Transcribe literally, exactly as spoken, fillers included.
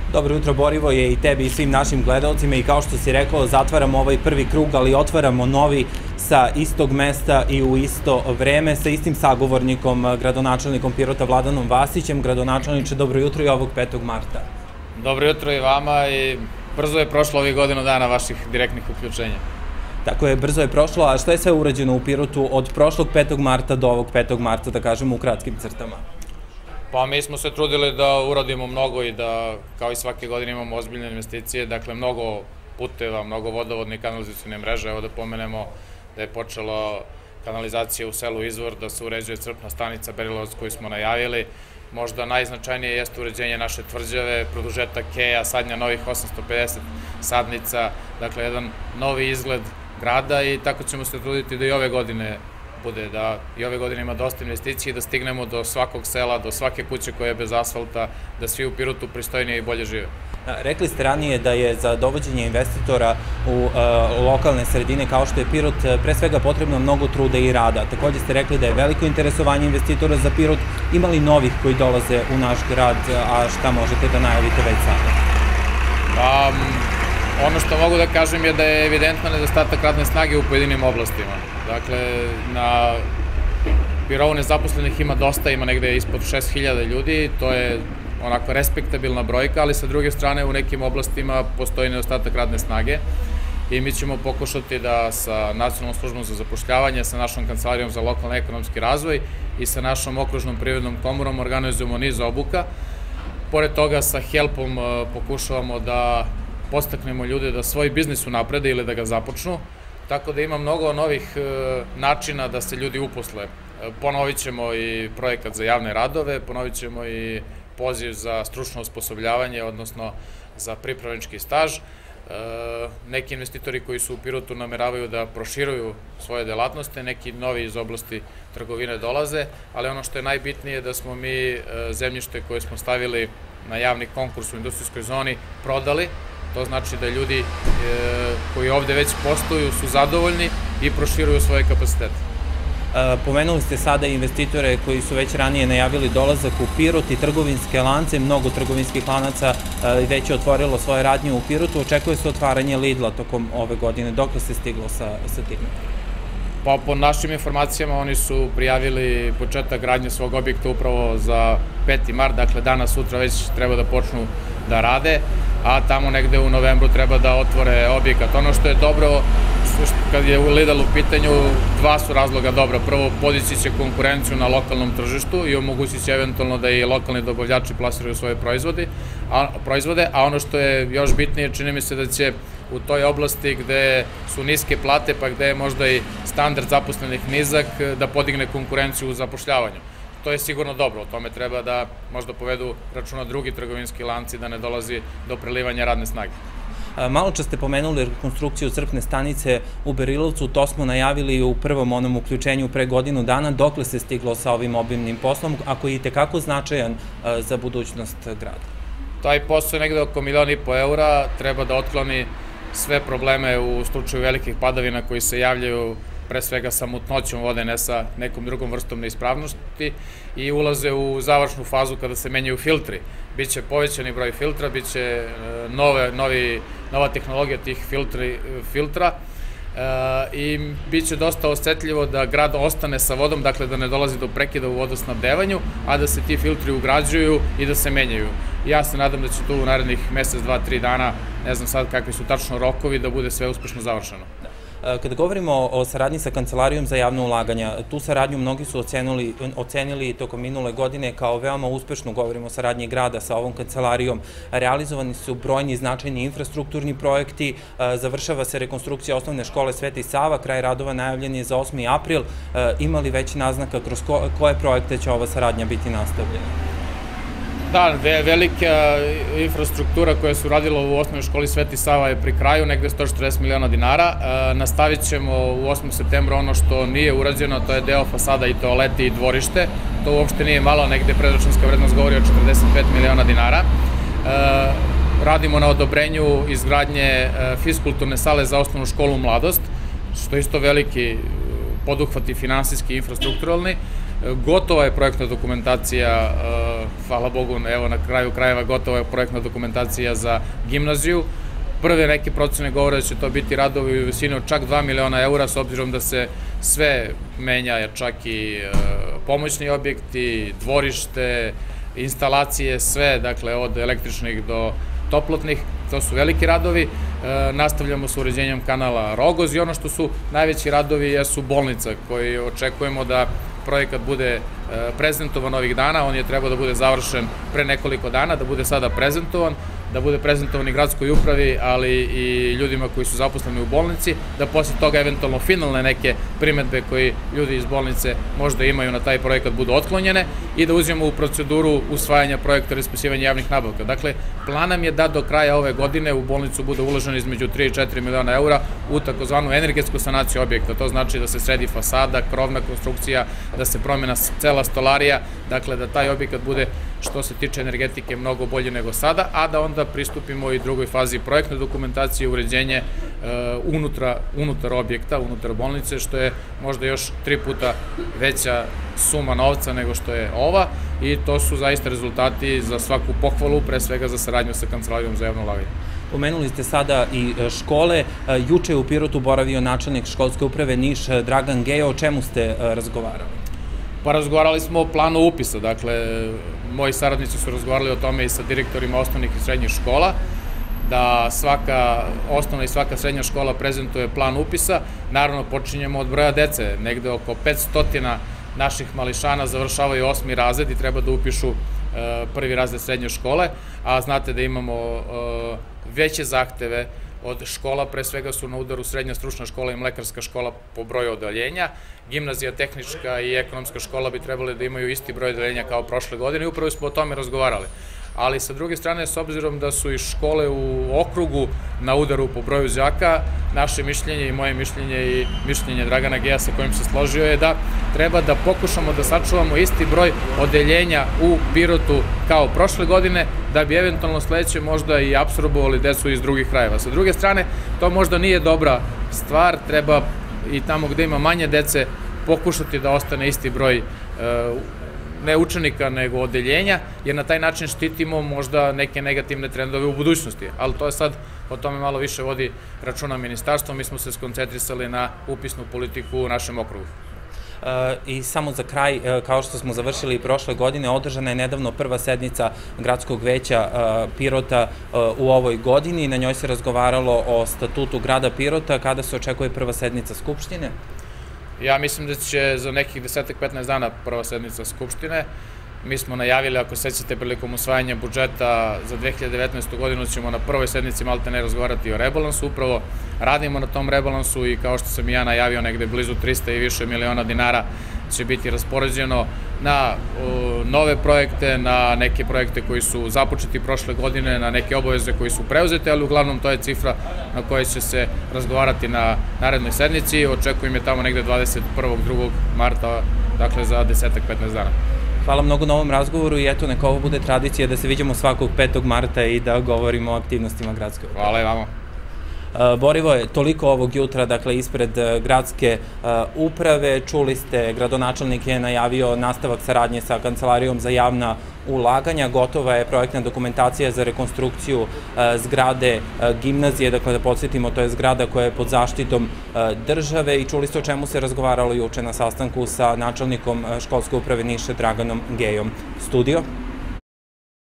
Dobro jutro, Borivoje, i tebi i svim našim gledalcima, i kao što si rekao, zatvaramo ovaj prvi krug, ali otvaramo novi sa istog mesta i u isto vreme, sa istim sagovornikom, gradonačelnikom Pirota Vladanom Vasićem. Gradonačelniče, dobro jutro i ovog petog marta. Dobro jutro i vama, i brzo je prošlo ovih godinu dana vaših direktnih uključenja. Tako je, brzo je prošlo, a što je sve urađeno u Pirotu od prošlog petog marta do ovog petog marta, da kažemo u kratkim crtama? Pa mi smo se trudili da uradimo mnogo i da, kao i svake godine, imamo ozbiljne investicije, dakle mnogo puteva, mnogo vodovodne i kanalizacijne mreže. Evo da pomenemo da je počela kanalizacija u selu Izvor, da se uređuje crpna stanica Berilovac koju smo najavili. Možda najznačajnije jeste uređenje naše tvrđave, produžetak keja, sadnja novih osamsto pedeset sadnica, dakle jedan novi izgled grada, i tako ćemo se truditi da i ove godine bude, da i ove godine ima dosta investicije i da stignemo do svakog sela, do svake kuće koja je bez asfalta, da svi u Pirotu pristojnije i bolje žive. Rekli ste ranije da je za dovođenje investitora u lokalne sredine kao što je Pirot pre svega potrebno mnogo truda i rada. Takođe ste rekli da je veliko interesovanje investitora za Pirot. Ima li novih koji dolaze u naš grad, a šta možete da najavite već sada? Pa, ono što mogu da kažem je da je evidentno nedostatak radne snage u pojedinim oblastima. Dakle, na Pirovu nezaposlenih ima dosta, ima negde ispod šest hiljada ljudi, to je onako respektabilna brojka, ali sa druge strane u nekim oblastima postoji nedostatak radne snage i mi ćemo pokušati da sa Nacionalnom službom za zapošljavanje, sa našom kancelarijom za lokalni ekonomski razvoj i sa našom okružnom privrednom komorom organizujemo niz obuka. Pored toga sa Helpom pokušavamo da podstaknemo ljude da svoj biznis unaprede ili da ga započnu, tako da ima mnogo novih načina da se ljudi uposle. Ponovit ćemo i projekat za javne radove, ponovit ćemo i poziv za stručno osposobljavanje, odnosno za pripravnički staž. Neki investitori koji su u Pirotu nameravaju da proširuju svoje delatnosti, neki novi iz oblasti trgovine dolaze, ali ono što je najbitnije je da smo mi zemljište koje smo stavili na javni konkurs u industrijskoj zoni prodali. To znači da ljudi koji ovde već posluju su zadovoljni i proširuju svoje kapacitete. Pomenuli ste sada investitore koji su već ranije najavili dolazak u Pirot i trgovinske lance. Mnogo trgovinskih lanaca već je otvorilo svoje radnje u Pirotu. Očekuje se otvaranje Lidla tokom ove godine. Dokle se stiglo sa tim? Pa po našim informacijama oni su prijavili početak gradnje svog objekta upravo za peti mart, dakle danas, sutra već treba da počnu da rade, a tamo negde u novembru treba da otvore objekat. Ono što je dobro, kad je Lidl u pitanju, dva su razloga dobra. Prvo, podići će konkurenciju na lokalnom tržištu i omogućit će eventualno da i lokalni dobavljači plasiraju svoje proizvode, a ono što je još bitnije, čini mi se da će u toj oblasti gde su niske plate, pa gde je možda i standard zaposlenih nizak, da podigne konkurenciju u zapošljavanju. To je sigurno dobro, o tome treba da možda povedu računa drugi trgovinski lanci, da ne dolazi do prelivanja radne snage. Malo čas ste pomenuli rekonstrukciju crpne stanice u Berilovcu, to smo najavili u prvom onom uključenju pre godinu dana. Dokle se stiglo sa ovim obimnim poslom, ako je i tekako značajan za budućnost grada? Taj posao je negde oko milion i po eura, treba da otkloni sve probleme u slučaju velikih padavina koji se javljaju pre svega sa mutnoćom vode, ne sa nekom drugom vrstom neispravnosti, i ulaze u završnu fazu kada se menjaju filtri. Biće povećani broj filtra, biće nova tehnologija tih filtra i biće dosta osetljivo da grad ostane sa vodom, dakle da ne dolazi do prekida u vodosnabdevanju, a da se ti filtri ugrađuju i da se menjaju. Ja se nadam da će tu u narednih mesec, dva, tri dana, ne znam sad kakvi su tačno rokovi, da bude sve uspešno završeno. Kada govorimo o saradnji sa Kancelarijom za javno ulaganja, tu saradnju mnogi su ocenili tokom minule godine kao veoma uspešnu. Govorimo o saradnji grada sa ovom kancelarijom. Realizovani su brojni značajni infrastrukturni projekti, završava se rekonstrukcija osnovne škole Sveti Sava, kraj radova najavljen je za osmi april. Ima li već naznaka kroz koje projekte će ova saradnja biti nastavljena? Da, velika infrastruktura koja se uradila u osnovnoj školi Sveti Sava je pri kraju, negde sto četrdeset miliona dinara. Nastavit ćemo u osmom septembru ono što nije urađeno, to je deo fasada i toaleti i dvorište. To uopšte nije malo, negde predračunska vrednost govori o četrdeset pet miliona dinara. Radimo na odobrenju izgradnje fiskulturne sale za osnovnu školu Mladost, što je isto veliki poduhvat i finansijski i infrastrukturalni. Gotova je projektna dokumentacija, hvala Bogu, evo na kraju krajeva gotova je projektna dokumentacija za gimnaziju. Prve neke procene govore da će to biti radovi u visini od čak dva miliona eura, s obzirom da se sve menja, čak i pomoćni objekti, dvorište, instalacije, sve, dakle od električnih do toplotnih, to su veliki radovi. Nastavljamo sa uređenjem kanala Rogoz i ono što su najveći radovi jesu bolnica koji očekujemo da projekat bude prezentovan ovih dana. On je trebao da bude završen pre nekoliko dana, da bude sada prezentovan, da bude prezentovan i gradskoj upravi, ali i ljudima koji su zaposleni u bolnici, da posle toga eventualno finalne neke primetbe koji ljudi iz bolnice možda imaju na taj projekat budu otklonjene i da uzmemo u proceduru usvajanja projekta raspisivanja javnih nabavka. Dakle, plan nam je da do kraja ove godine u bolnicu bude uloženo između tri i četiri miliona eura u takozvanu energetsku sanaciju objekta. To znači da se sredi fasada, krovna konstrukcija, da se promena cela stolarija, dakle da taj objekat bude što se tiče energetike mnogo bolje nego sada, a da onda pristupimo i drugoj fazi projektne dokumentacije, uređenje unutar objekta, unutar bolnice, što je možda još tri puta veća suma novca nego što je ova i to su zaista rezultati za svaku pohvalu, pre svega za saradnju sa Kancelarijom za javno ulaganje. Pomenuli ste sada i škole. Juče je u Pirotu boravio načelnik školske uprave Niš Dragan Gejo. O čemu ste razgovarali? Pa razgovarali smo o planu upisa, dakle, moji saradnici su razgovarali o tome i sa direktorima osnovnih i srednjih škola, da svaka osnovna i svaka srednja škola prezentuje plan upisa. Naravno, počinjemo od broja dece, negde oko petsto naših mališana završavaju osmi razred i treba da upišu prvi razred srednje škole, a znate da imamo veće zahteve od škola, pre svega su na udaru srednja stručna škola i mlekarska škola po broju odeljenja. Gimnazija, tehnička i ekonomska škola bi trebali da imaju isti broj odeljenja kao prošle godine i upravo smo o tome razgovarali. Ali sa druge strane, s obzirom da su i škole u okrugu na udaru po broju đaka, naše mišljenje i moje mišljenje i mišljenje Dragana Geja sa kojim se složio je da treba da pokušamo da sačuvamo isti broj odeljenja u Pirotu kao prošle godine, da bi eventualno sledeće možda i apsorbovali decu iz drugih krajeva. Sa druge strane, to možda nije dobra stvar, treba i tamo gde ima manje dece pokušati da ostane isti broj ne učenika, nego odeljenja, jer na taj način štitimo možda neke negativne trendove u budućnosti. Ali to je sad, o tome malo više vodi računa ministarstvo, mi smo se skoncentrisali na upisnu politiku u našem okrugu. I samo za kraj, kao što smo završili i prošle godine, održana je nedavno prva sednica Gradskog veća Pirota u ovoj godini. Na njoj se razgovaralo o statutu grada Pirota. Kada se očekuje prva sednica Skupštine? Ja mislim da će za nekih desetak do petnaest dana prva sednica Skupštine. Mi smo najavili, ako sećate, prilikom usvajanja budžeta za dve hiljade devetnaestu godinu ćemo na prvoj sednici malte ne razgovarati o rebalansu. Upravo radimo na tom rebalansu i kao što sam i ja najavio, negde blizu trista i više miliona dinara će biti raspoređeno na nove projekte, na neke projekte koji su započeti prošle godine, na neke obaveze koji su preuzete, ali uglavnom to je cifra na kojoj će se razgovarati na narednoj sednici. Očekujem je tamo negde dvadeset prvog drugog marta, dakle za desetak do petnaest dana. Hvala mnogo na ovom razgovoru i eto, neka ovo bude tradicija da se viđamo svakog petog marta i da govorimo o aktivnostima gradske uprave. Hvala i vama. Borivoje, toliko ovog jutra, dakle, ispred gradske uprave. Čuli ste, gradonačelnik je najavio nastavak saradnje sa Kancelarijom za javna ulaganja. Gotova je projektna dokumentacija za rekonstrukciju zgrade gimnazije, dakle, da podsjetimo, to je zgrada koja je pod zaštitom države i čuli ste o čemu se razgovaralo juče na sastanku sa načelnikom školske uprave Niša Draganom Gejom. Studio?